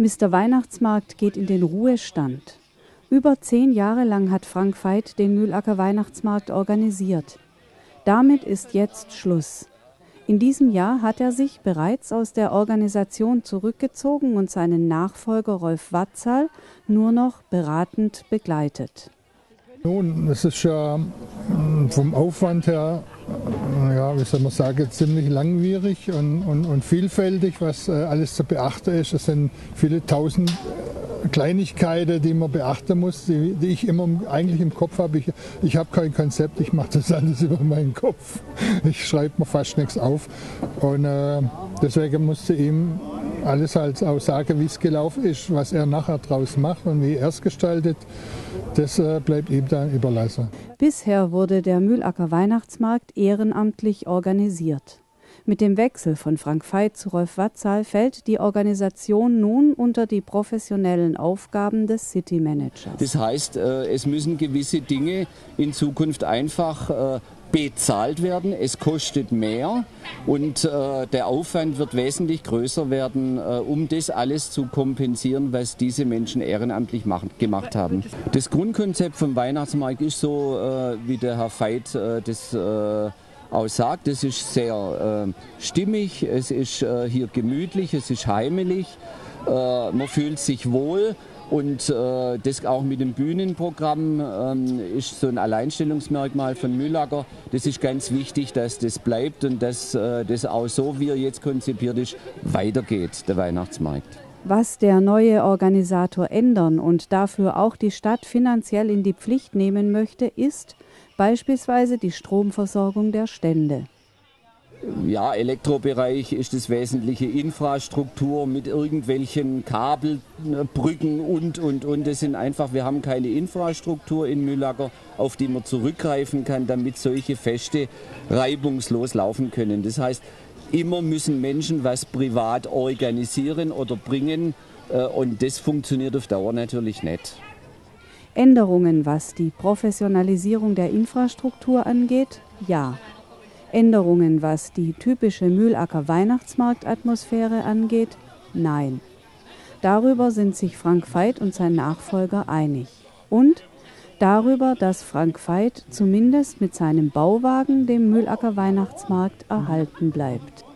Mr. Weihnachtsmarkt geht in den Ruhestand. Über 10 Jahre lang hat Frank Veit den Mühlacker Weihnachtsmarkt organisiert. Damit ist jetzt Schluss. In diesem Jahr hat er sich bereits aus der Organisation zurückgezogen und seinen Nachfolger Rolf Watzal nur noch beratend begleitet. Nun, es ist ja vom Aufwand her, ja, wie soll man sagen, ziemlich langwierig und vielfältig, was alles zu beachten ist. Es sind viele tausend Kleinigkeiten, die man beachten muss, die ich immer eigentlich im Kopf habe. Ich habe kein Konzept, ich mache das alles über meinen Kopf. Ich schreibe mir fast nichts auf. Und deswegen musste ihm alles halt auch sagen, wie es gelaufen ist, was er nachher draus macht und wie er es gestaltet. Das bleibt ihm dann überlassen. Bisher wurde der Mühlacker Weihnachtsmarkt ehrenamtlich organisiert. Mit dem Wechsel von Frank Veit zu Rolf Watzal fällt die Organisation nun unter die professionellen Aufgaben des City Managers. Das heißt, es müssen gewisse Dinge in Zukunft einfach bezahlt werden. Es kostet mehr und der Aufwand wird wesentlich größer werden, um das alles zu kompensieren, was diese Menschen ehrenamtlich gemacht haben. Das Grundkonzept vom Weihnachtsmarkt ist so, wie der Herr Veit das auch sagt, es ist sehr stimmig, es ist hier gemütlich, es ist heimelig, man fühlt sich wohl. Und das auch mit dem Bühnenprogramm ist so ein Alleinstellungsmerkmal von Mühlacker. Das ist ganz wichtig, dass das bleibt und dass das auch so, wie er jetzt konzipiert ist, weitergeht, der Weihnachtsmarkt. Was der neue Organisator ändern und dafür auch die Stadt finanziell in die Pflicht nehmen möchte, ist beispielsweise die Stromversorgung der Stände. Ja, Elektrobereich ist das wesentliche, Infrastruktur mit irgendwelchen Kabelbrücken und. Das sind einfach, wir haben keine Infrastruktur in Mühlacker, auf die man zurückgreifen kann, damit solche Feste reibungslos laufen können. Das heißt, immer müssen Menschen was privat organisieren oder bringen und das funktioniert auf Dauer natürlich nicht. Änderungen, was die Professionalisierung der Infrastruktur angeht, ja. Änderungen, was die typische Mühlacker Weihnachtsmarktatmosphäre angeht, nein. Darüber sind sich Frank Veit und sein Nachfolger einig. Und darüber, dass Frank Veit zumindest mit seinem Bauwagen dem Mühlacker Weihnachtsmarkt erhalten bleibt.